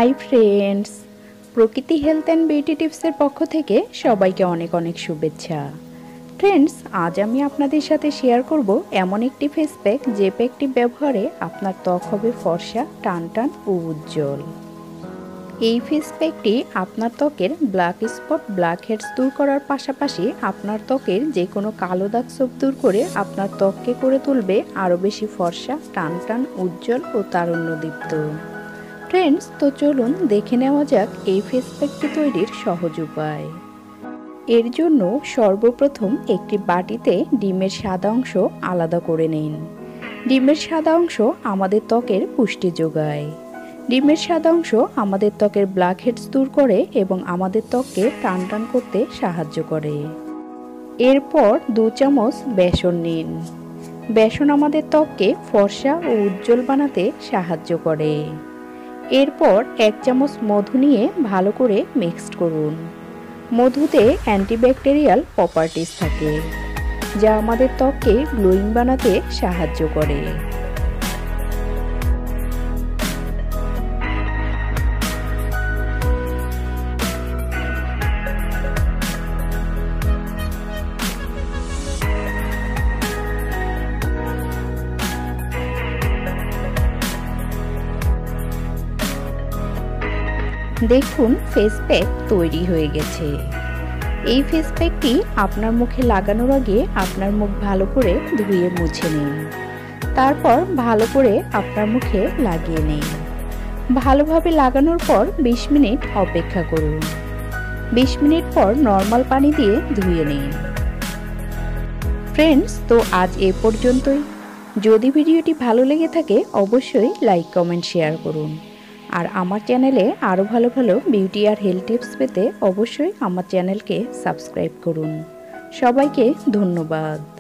High friends, Prakriti health and beauty টিপসের পক্ষ থেকে সবাইকে অনেক অনেক শুভেচ্ছা। ফ্রেন্ডস, আজ আমি আপনাদের সাথে শেয়ার করব এমন একটি ফেস প্যাক যে প্যাকটি ব্যবহারে আপনার ত্বক হবে ফর্সা, টানটান ও উজ্জ্বল। এই ফেস প্যাকটি আপনার ত্বকের ব্ল্যাক স্পট, ব্ল্যাক হেডস দূর করার পাশাপাশি আপনার ত্বকের যে কোনো কালো দাগ ছোপ দূর করে আপনার ত্বককে করে তুলবে আরও বেশি ফর্সা, টানটান, উজ্জ্বল ও তারুণ্যদীপ্ত। ফ্রেন্ডস, তো চলুন দেখে নেওয়া যাক এই ফেস প্যাকটি তৈরির সহজ উপায়। এর জন্য সর্বপ্রথম একটি বাটিতে ডিমের সাদা অংশ আলাদা করে নিন। ডিমের সাদা অংশ আমাদের ত্বকের পুষ্টি যোগায়। ডিমের সাদা অংশ আমাদের ত্বকের ব্ল্যাক হেডস দূর করে এবং আমাদের ত্বককে টানটান করতে সাহায্য করে। এরপর 2 চামচ বেসন নিন। বেসন আমাদের ত্বককে ফর্সা ও উজ্জ্বল বানাতে সাহায্য করে। এরপর 1 চামচ মধু নিয়ে ভালো করে মিক্সড করুন। মধুতে অ্যান্টিব্যাকটেরিয়াল প্রপার্টিজ থাকে, যা আমাদের ত্বককে গ্লোয়িং বানাতে সাহায্য করে। দেখুন, ফেস প্যাক তৈরি হয়ে গেছে। এই ফেস প্যাকটি আপনার মুখে লাগানোর আগে আপনার মুখ ভালো করে ধুয়ে মুছে নিন। তারপর ভালো করে আপনার মুখে লাগিয়ে নিন। ভালোভাবে লাগানোর পর 20 মিনিট অপেক্ষা করুন। 20 মিনিট পর নর্মাল পানি দিয়ে ধুয়ে নিন। ফ্রেন্ডস, তো আজ এ পর্যন্তই। যদি ভিডিওটি ভালো লেগে থাকে অবশ্যই লাইক, কমেন্ট, শেয়ার করুন। আর আমার চ্যানেলে আরও ভালো ভালো বিউটি আর হেলথ টিপস পেতে অবশ্যই আমার চ্যানেলকে সাবস্ক্রাইব করুন। সবাইকে ধন্যবাদ।